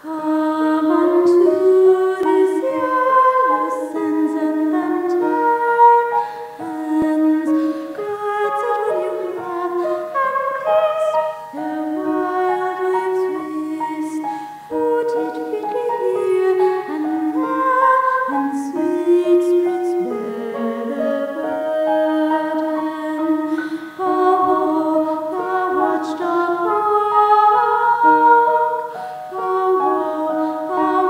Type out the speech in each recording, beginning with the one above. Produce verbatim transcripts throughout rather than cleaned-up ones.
Come unto these yellow sands and them tired hands, cards that when you have and kissed their wild waves waste, footed fitly here and there, and sweet spirits bear the burden. Oh, the watchdog walk, the walk,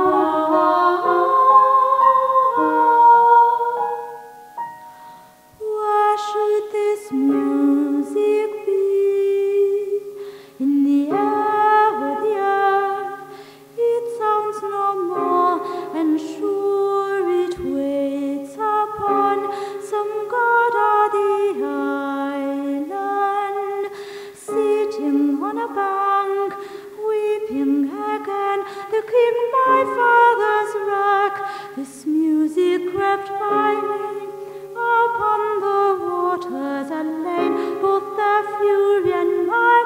the walk. Why should this music be in the air with the earth? It sounds no more, and sure it waits upon some god of the island, sitting on a bank, weeping again, the king my father's wreck. This music crept by me upon the waters and lain, both their fury and my